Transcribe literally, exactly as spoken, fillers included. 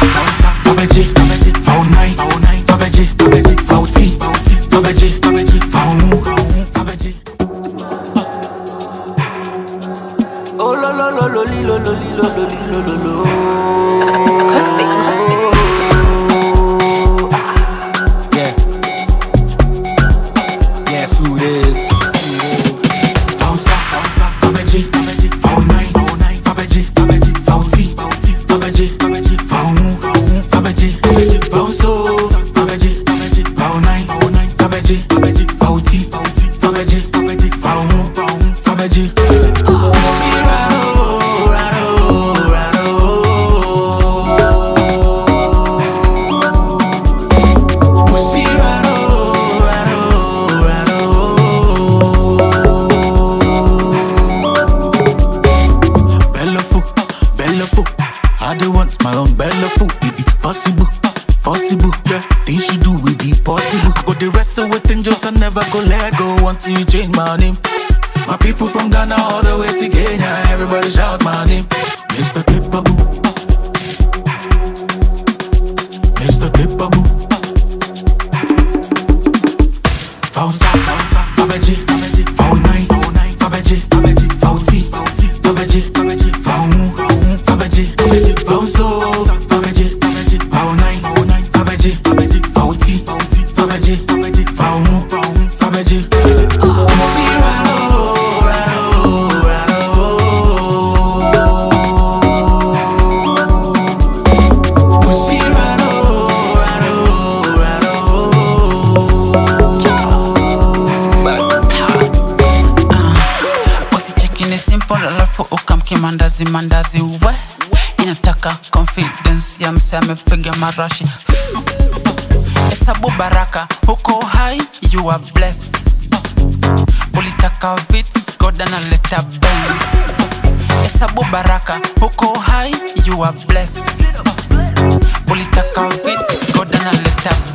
Fabegye, found nine, Fabegye, forty, Fabegye, found Fabegye. Oh lo lo lo lo li lo lo li lo lo li lo lo lo. AcousticMusik. Yeah. Yes, who it is? Found sa, Fabegye, found nine, Fabegye, forty, Fabegye, found Fabegye, found so Fabegye, found nine, Fabegye, forty, Fabegye, found Fabegye. I do want my own belly food, it be possible, possible, yeah. Things you do will be possible. But the rest of it angels I never go let go until you change my name. My people from Ghana all the way to Kenya, everybody shout my name. Mister Pipaboo, Mister Pipaboo. Found sa, Fabegye, found nine, Fabegye, forty, Fabegye, found Fabegye, found so Fabegye, found nine, Fabegye, forty, Fabegye, found Fabegye. Mandazi mandazi we inataka confidence ya mse amepiga marashi. Hesabu baraka huko high, you are blessed. Ulitaka vits God analeta Benz. Hesabu baraka huko high, you are blessed. Ulitaka vits God analeta